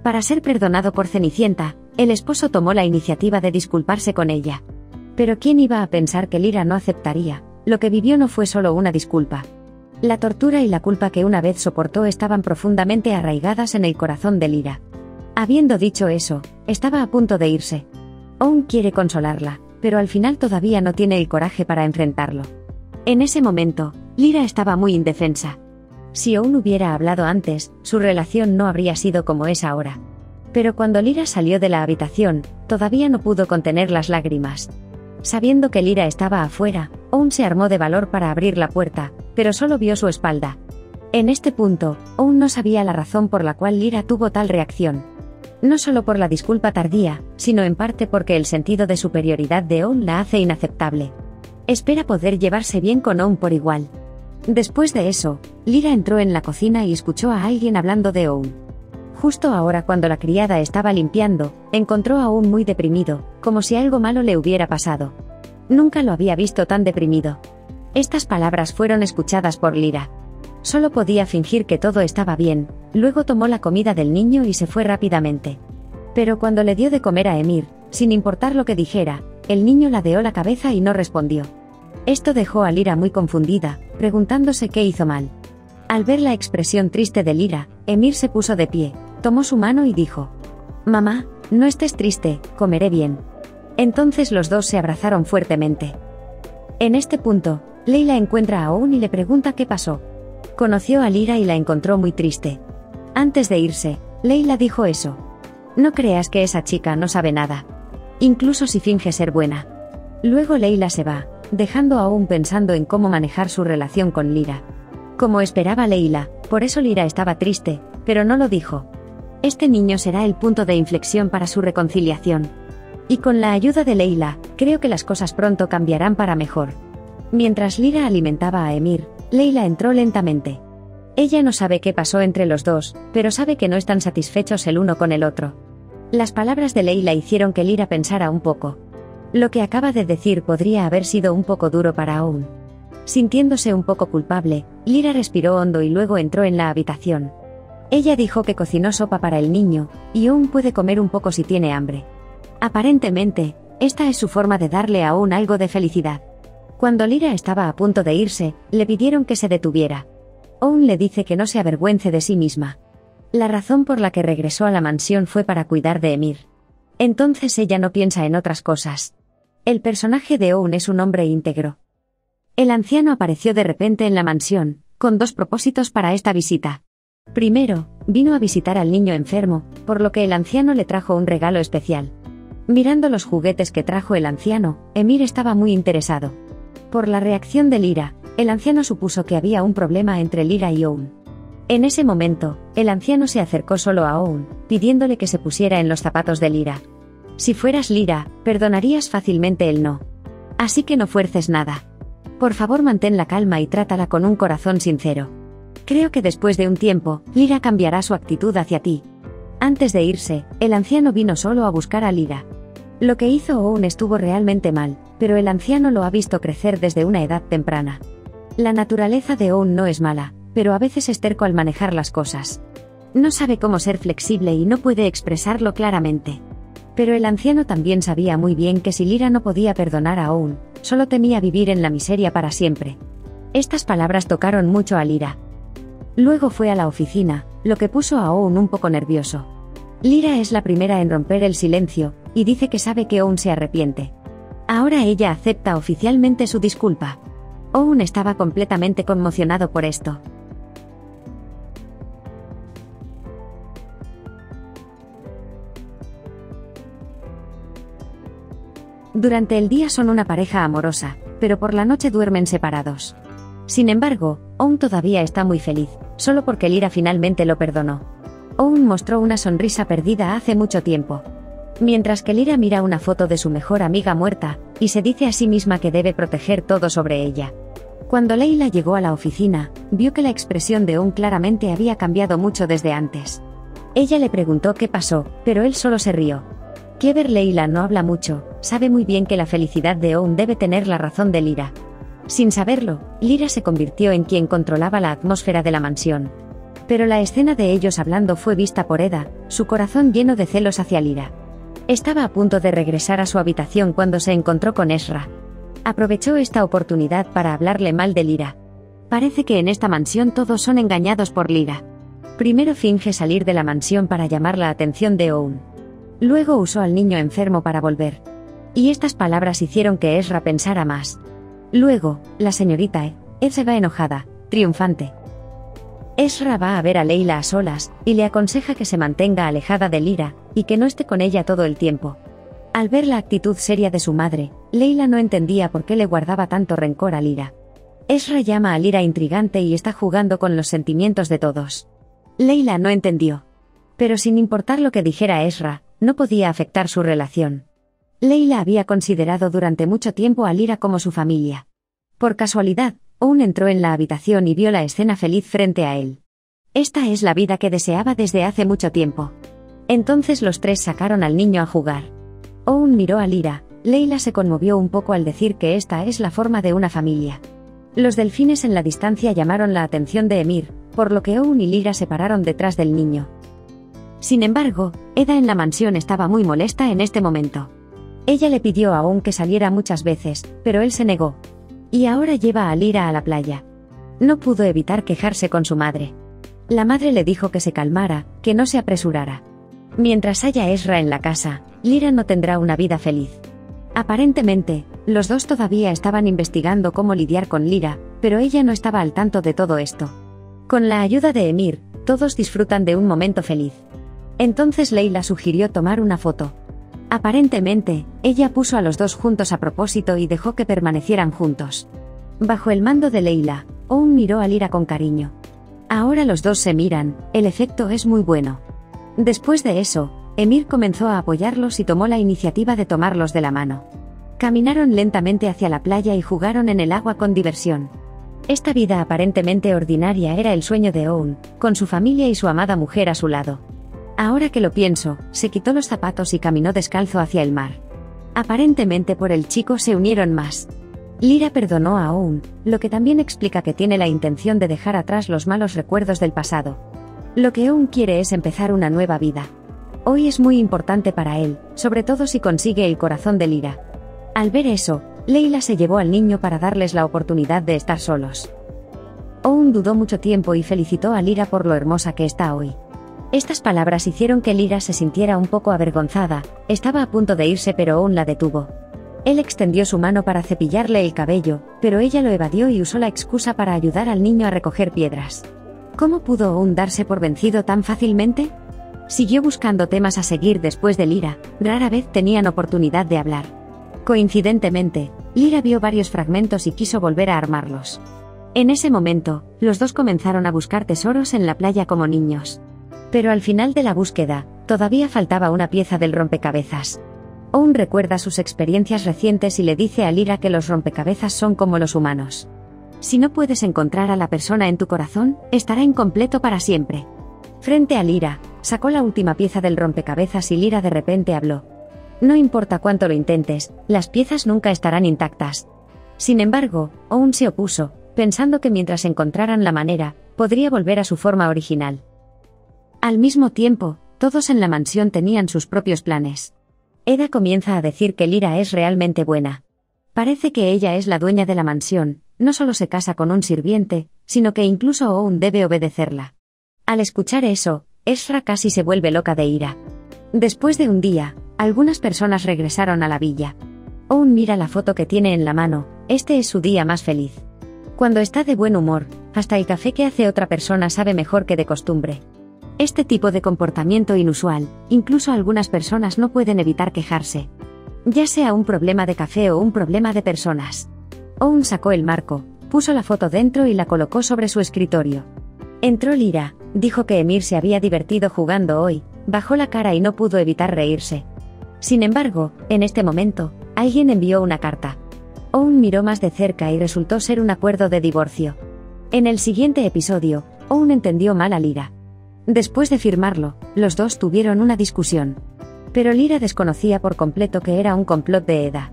Para ser perdonado por Cenicienta, el esposo tomó la iniciativa de disculparse con ella. Pero ¿quién iba a pensar que Lyra no aceptaría? Lo que vivió no fue solo una disculpa. La tortura y la culpa que una vez soportó estaban profundamente arraigadas en el corazón de Lyra. Habiendo dicho eso, estaba a punto de irse. Owen quiere consolarla, pero al final todavía no tiene el coraje para enfrentarlo. En ese momento, Lyra estaba muy indefensa. Si Owen hubiera hablado antes, su relación no habría sido como es ahora. Pero cuando Lyra salió de la habitación, todavía no pudo contener las lágrimas. Sabiendo que Lyra estaba afuera, Owen se armó de valor para abrir la puerta, pero solo vio su espalda. En este punto, Owen no sabía la razón por la cual Lyra tuvo tal reacción. No solo por la disculpa tardía, sino en parte porque el sentido de superioridad de Owen la hace inaceptable. Espera poder llevarse bien con Owen por igual. Después de eso, Lyra entró en la cocina y escuchó a alguien hablando de Owen. Justo ahora, cuando la criada estaba limpiando, encontró a Owen muy deprimido, como si algo malo le hubiera pasado. Nunca lo había visto tan deprimido. Estas palabras fueron escuchadas por Lyra. Solo podía fingir que todo estaba bien, luego tomó la comida del niño y se fue rápidamente. Pero cuando le dio de comer a Emir, sin importar lo que dijera, el niño ladeó la cabeza y no respondió. Esto dejó a Lyra muy confundida, preguntándose qué hizo mal. Al ver la expresión triste de Lyra, Emir se puso de pie, tomó su mano y dijo: «Mamá, no estés triste, comeré bien». Entonces los dos se abrazaron fuertemente. En este punto, Leila encuentra a Owen y le pregunta qué pasó. Conoció a Lyra y la encontró muy triste. Antes de irse, Leila dijo eso: «No creas que esa chica no sabe nada. Incluso si finge ser buena». Luego Leila se va, dejando a Owen pensando en cómo manejar su relación con Lyra. Como esperaba Leila, por eso Lyra estaba triste, pero no lo dijo. Este niño será el punto de inflexión para su reconciliación. Y con la ayuda de Leila, creo que las cosas pronto cambiarán para mejor. Mientras Lyra alimentaba a Emir, Leila entró lentamente. Ella no sabe qué pasó entre los dos, pero sabe que no están satisfechos el uno con el otro. Las palabras de Leila hicieron que Lyra pensara un poco. Lo que acaba de decir podría haber sido un poco duro para Owen. Sintiéndose un poco culpable, Lyra respiró hondo y luego entró en la habitación. Ella dijo que cocinó sopa para el niño, y Owen puede comer un poco si tiene hambre. Aparentemente, esta es su forma de darle a Owen algo de felicidad. Cuando Lyra estaba a punto de irse, le pidieron que se detuviera. Owen le dice que no se avergüence de sí misma. La razón por la que regresó a la mansión fue para cuidar de Emir. Entonces ella no piensa en otras cosas. El personaje de Owen es un hombre íntegro. El anciano apareció de repente en la mansión, con dos propósitos para esta visita. Primero, vino a visitar al niño enfermo, por lo que el anciano le trajo un regalo especial. Mirando los juguetes que trajo el anciano, Emir estaba muy interesado. Por la reacción de Lyra, el anciano supuso que había un problema entre Lyra y Owen. En ese momento, el anciano se acercó solo a Owen, pidiéndole que se pusiera en los zapatos de Lyra. Si fueras Lyra, perdonarías fácilmente el no. Así que no fuerces nada. Por favor, mantén la calma y trátala con un corazón sincero. Creo que después de un tiempo, Lyra cambiará su actitud hacia ti. Antes de irse, el anciano vino solo a buscar a Lyra. Lo que hizo Owen estuvo realmente mal, pero el anciano lo ha visto crecer desde una edad temprana. La naturaleza de Owen no es mala, pero a veces es terco al manejar las cosas. No sabe cómo ser flexible y no puede expresarlo claramente. Pero el anciano también sabía muy bien que si Lyra no podía perdonar a Owen, solo temía vivir en la miseria para siempre. Estas palabras tocaron mucho a Lyra. Luego fue a la oficina, lo que puso a Owen un poco nervioso. Lyra es la primera en romper el silencio, y dice que sabe que Owen se arrepiente. Ahora ella acepta oficialmente su disculpa. Owen estaba completamente conmocionado por esto. Durante el día son una pareja amorosa, pero por la noche duermen separados. Sin embargo, Owen todavía está muy feliz, solo porque Lyra finalmente lo perdonó. Owen mostró una sonrisa perdida hace mucho tiempo. Mientras que Lyra mira una foto de su mejor amiga muerta, y se dice a sí misma que debe proteger todo sobre ella. Cuando Leila llegó a la oficina, vio que la expresión de Owen claramente había cambiado mucho desde antes. Ella le preguntó qué pasó, pero él solo se rió. Clever Leila no habla mucho, sabe muy bien que la felicidad de Owen debe tener la razón de Lyra. Sin saberlo, Lyra se convirtió en quien controlaba la atmósfera de la mansión. Pero la escena de ellos hablando fue vista por Eda, su corazón lleno de celos hacia Lyra. Estaba a punto de regresar a su habitación cuando se encontró con Ezra. Aprovechó esta oportunidad para hablarle mal de Lyra. Parece que en esta mansión todos son engañados por Lyra. Primero finge salir de la mansión para llamar la atención de Owen. Luego usó al niño enfermo para volver. Y estas palabras hicieron que Ezra pensara más. Luego, la señorita Ed se va enojada, triunfante. Ezra va a ver a Layla a solas, y le aconseja que se mantenga alejada de Lyra, y que no esté con ella todo el tiempo. Al ver la actitud seria de su madre, Layla no entendía por qué le guardaba tanto rencor a Lyra. Ezra llama a Lyra intrigante y está jugando con los sentimientos de todos. Layla no entendió. Pero sin importar lo que dijera Ezra, no podía afectar su relación. Layla había considerado durante mucho tiempo a Lyra como su familia. Por casualidad, Owen entró en la habitación y vio la escena feliz frente a él. Esta es la vida que deseaba desde hace mucho tiempo. Entonces los tres sacaron al niño a jugar. Owen miró a Lyra. Layla se conmovió un poco al decir que esta es la forma de una familia. Los delfines en la distancia llamaron la atención de Emir, por lo que Owen y Lyra se pararon detrás del niño. Sin embargo, Eda en la mansión estaba muy molesta en este momento. Ella le pidió a Owen que saliera muchas veces, pero él se negó. Y ahora lleva a Lyra a la playa. No pudo evitar quejarse con su madre. La madre le dijo que se calmara, que no se apresurara. Mientras haya Ezra en la casa, Lyra no tendrá una vida feliz. Aparentemente, los dos todavía estaban investigando cómo lidiar con Lyra, pero ella no estaba al tanto de todo esto. Con la ayuda de Emir, todos disfrutan de un momento feliz. Entonces Layla sugirió tomar una foto. Aparentemente, ella puso a los dos juntos a propósito y dejó que permanecieran juntos. Bajo el mando de Layla, Owen miró a Lyra con cariño. Ahora los dos se miran, el efecto es muy bueno. Después de eso, Emir comenzó a apoyarlos y tomó la iniciativa de tomarlos de la mano. Caminaron lentamente hacia la playa y jugaron en el agua con diversión. Esta vida aparentemente ordinaria era el sueño de Owen, con su familia y su amada mujer a su lado. Ahora que lo pienso, se quitó los zapatos y caminó descalzo hacia el mar. Aparentemente por el chico se unieron más. Lyra perdonó a Owen, lo que también explica que tiene la intención de dejar atrás los malos recuerdos del pasado. Lo que Owen quiere es empezar una nueva vida. Hoy es muy importante para él, sobre todo si consigue el corazón de Lyra. Al ver eso, Layla se llevó al niño para darles la oportunidad de estar solos. Owen dudó mucho tiempo y felicitó a Lyra por lo hermosa que está hoy. Estas palabras hicieron que Lyra se sintiera un poco avergonzada. Estaba a punto de irse pero Owen la detuvo. Él extendió su mano para cepillarle el cabello, pero ella lo evadió y usó la excusa para ayudar al niño a recoger piedras. ¿Cómo pudo Owen darse por vencido tan fácilmente? Siguió buscando temas a seguir después de Lyra, rara vez tenían oportunidad de hablar. Coincidentemente, Lyra vio varios fragmentos y quiso volver a armarlos. En ese momento, los dos comenzaron a buscar tesoros en la playa como niños. Pero al final de la búsqueda, todavía faltaba una pieza del rompecabezas. Owen recuerda sus experiencias recientes y le dice a Lyra que los rompecabezas son como los humanos. Si no puedes encontrar a la persona en tu corazón, estará incompleto para siempre. Frente a Lyra, sacó la última pieza del rompecabezas y Lyra de repente habló. No importa cuánto lo intentes, las piezas nunca estarán intactas. Sin embargo, Owen se opuso, pensando que mientras encontraran la manera, podría volver a su forma original. Al mismo tiempo, todos en la mansión tenían sus propios planes. Eda comienza a decir que Lyra es realmente buena. Parece que ella es la dueña de la mansión, no solo se casa con un sirviente, sino que incluso Owen debe obedecerla. Al escuchar eso, Ezra casi se vuelve loca de ira. Después de un día, algunas personas regresaron a la villa. Owen mira la foto que tiene en la mano, este es su día más feliz. Cuando está de buen humor, hasta el café que hace otra persona sabe mejor que de costumbre. Este tipo de comportamiento inusual, incluso algunas personas no pueden evitar quejarse. Ya sea un problema de café o un problema de personas. Owen sacó el marco, puso la foto dentro y la colocó sobre su escritorio. Entró Lyra, dijo que Emir se había divertido jugando hoy, bajó la cara y no pudo evitar reírse. Sin embargo, en este momento, alguien envió una carta. Owen miró más de cerca y resultó ser un acuerdo de divorcio. En el siguiente episodio, Owen entendió mal a Lyra. Después de firmarlo, los dos tuvieron una discusión. Pero Lyra desconocía por completo que era un complot de Eda.